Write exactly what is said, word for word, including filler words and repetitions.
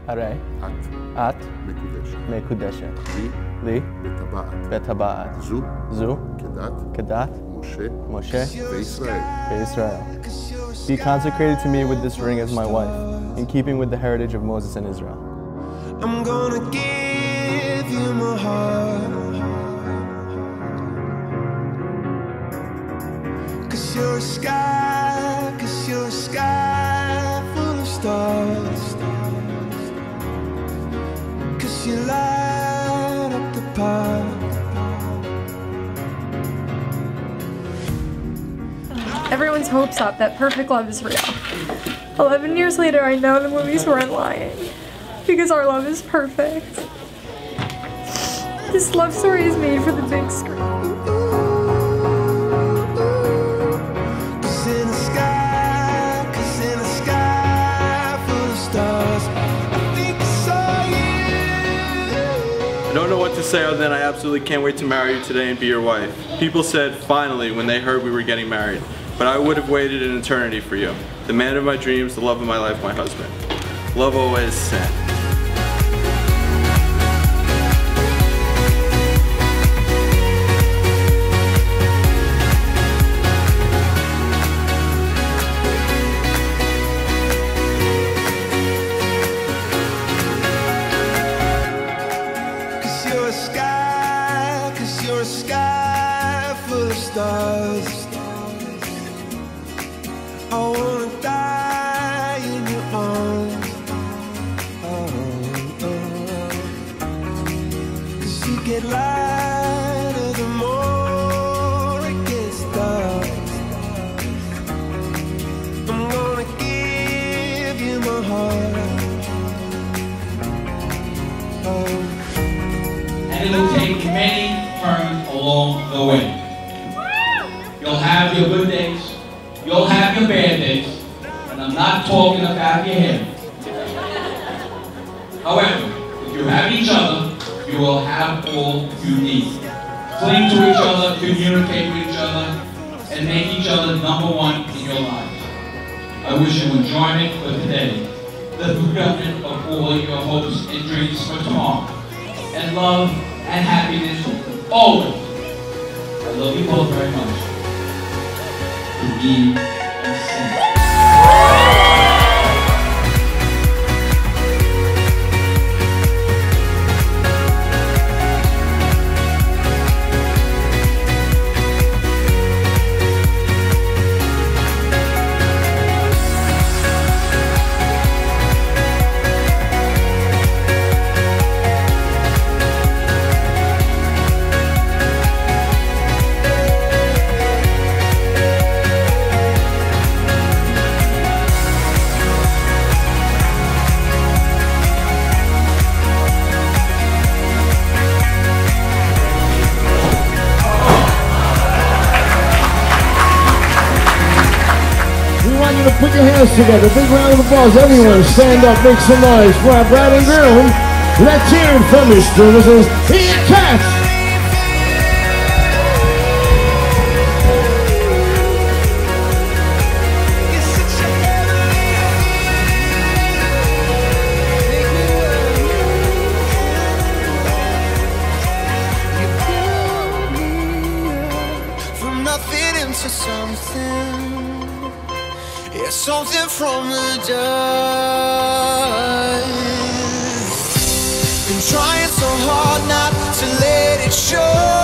הרי את את מקודשת. מקודשת לי לי בטבעת. בטבעת זו זו כדת כדת משה משה וישראל. Israel. Be consecrated to me with this ring as my wife, in keeping with the heritage of Moses and Israel. I'm gonna give you my heart, 'cause you're a sky, 'cause you're a sky full of stars, 'cause you light up the path. Everyone's hopes up that perfect love is real. Eleven years later, I know the movies weren't lying, because our love is perfect. This love story is made for the big screen. I don't know what to say other than I absolutely can't wait to marry you today and be your wife. People said finally when they heard we were getting married, but I would have waited an eternity for you. The man of my dreams, the love of my life, my husband. Love always sent. You're a sky full of stars. I wanna die in your arms. Oh, oh. 'Cause you get lighter the more it gets dark. I'm gonna give you my heart. Oh. And it will take many turns along the way. You'll have your good days, you'll have your bad days, and I'm not talking about your hair. However, if you have each other, you will have all you need. Cling to each other, communicate with each other, and make each other number one in your lives. I wish you enjoyment for today, the fulfillment of all your hopes and dreams for tomorrow, and love and happiness always. I love you both very much. Eve and Sin. To put your hands together. Big round of applause. Everyone stand up, make some noise for our bride and groom. Let's hear it from Mister and Missus Ian Katz. From nothing into something. Yeah, something from the dust. Been trying so hard not to let it show.